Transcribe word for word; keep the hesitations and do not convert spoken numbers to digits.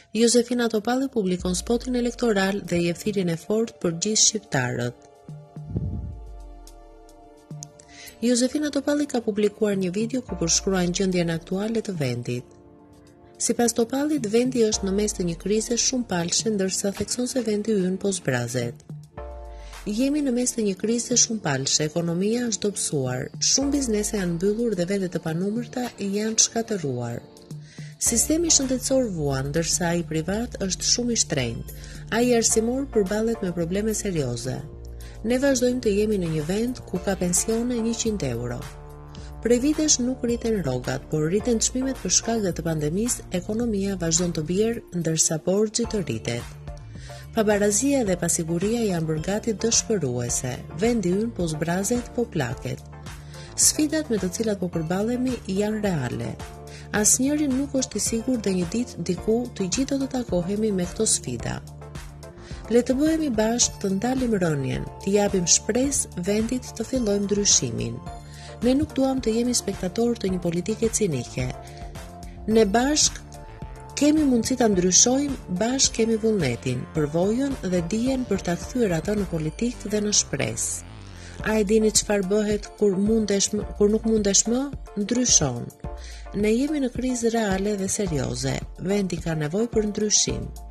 Josefina Topalli publikon spotin elektoral dhe jep thirrjen e fortë për gjithë shqiptarët. Josefina Topalli ka publikuar një video ku përshkruan gjendjen aktuale të vendit. Sipas Topallit, vendi është në mes të një krize shumë palshe, ndërsa thekson se vendi ynë po zbrazet. Jemi në mes të një krize shumë palshe, ekonomia është dobësuar, shumë biznese janë mbyllur dhe vende të panumërta janë shkatëruar. Sistemi shëndetësor vuan, ndërsa ai privat është shumë i shtrenjtë. Ai arsimor përballet me probleme serioze. Ne vazhdojmë të jemi në një vend ku ka pensione njëqind euro. Prej vitesh nuk rriten rrogat, por rriten çmimet për shkak të pandemisë, ekonomia vazhdon të bjerë, ndërsa borxhi të rritet. Pabarazia dhe pasiguria janë bërë gati dëshpëruese, vendi ynë po zbrazet, po plaket. Sfidat me të cilat po përballemi janë reale. Asnjëri nuk është i sigurt dhe një ditë diku të gjithë do të takohemi me këto sfida. Le të bëhemi bashkë të ndalim rënien, të japim shpresë vendit të fillojmë ndryshimin. Ne nuk duam të jemi spektatorë të një politike cinike. Ne bashkë kemi mundësi ta ndryshojmë, bashkë kemi vullnetin, përvojën dhe dijen për ta kthyer atë në politikë dhe në shpresë. A e dini çfarë bëhet kur mundesh, kur nuk mundesh më? Ndryshon. Ne jemi në krizë reale dhe serioze. Vendi ka nevojë për ndryshim.